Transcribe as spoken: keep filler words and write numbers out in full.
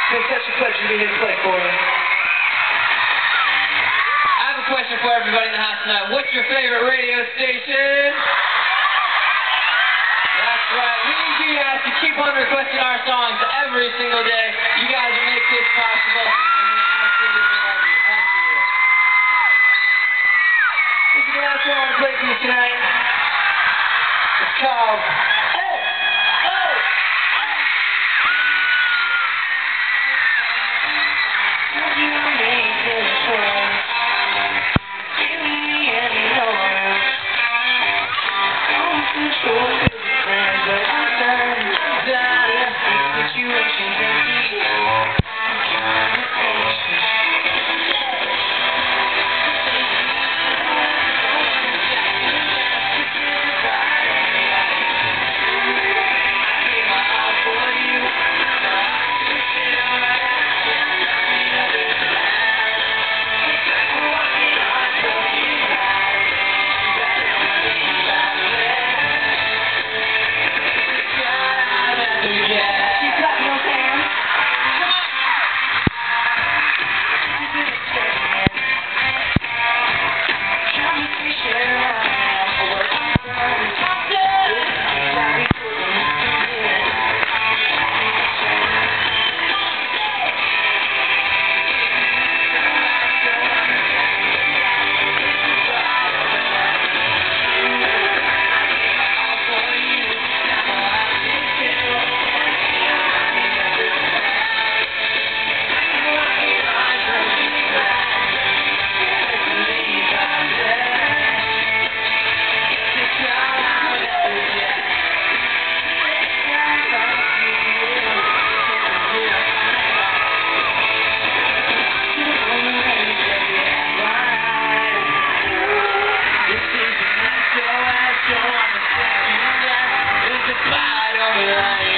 It's such a pleasure to be here to play for you. I have a question for everybody in the house tonight. What's your favorite radio station? That's right. We need you guys to keep on requesting our songs every single day. You guys will make this possible. And we absolutely love you. Thank you. This is the last song I want to play for you tonight. It's called Oh! Oh! You make this choice. Give me any noise. I'm too sure to be friends, but I'm done. Done. Situation's empty. Bye, don't be lying.